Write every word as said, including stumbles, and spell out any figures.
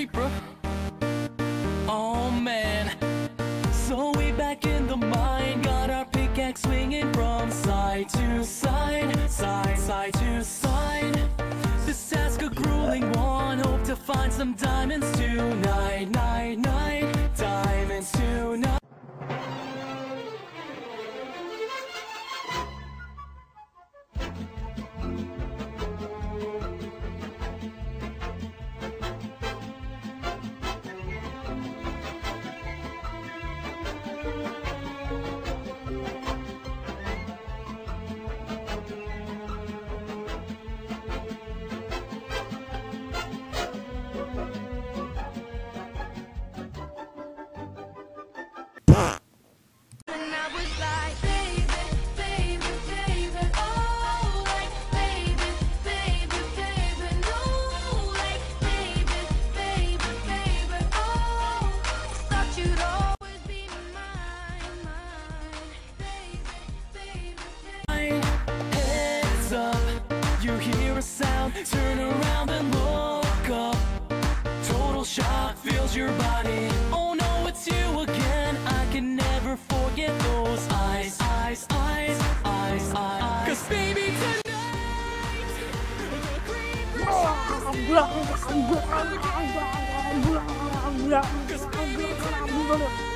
creeper. Oh man. So we back in the mine, got our pickaxe swinging from side to side, side, side to side. This task a grueling one, hope to find some diamonds tonight, night, night, diamonds tonight. You hear a sound, turn around and look up. Total shock fills your body. Oh no, it's you again. I can never forget those eyes, eyes, eyes, eyes, eyes. Cause baby tonight, the creepers are. Cause baby tonight.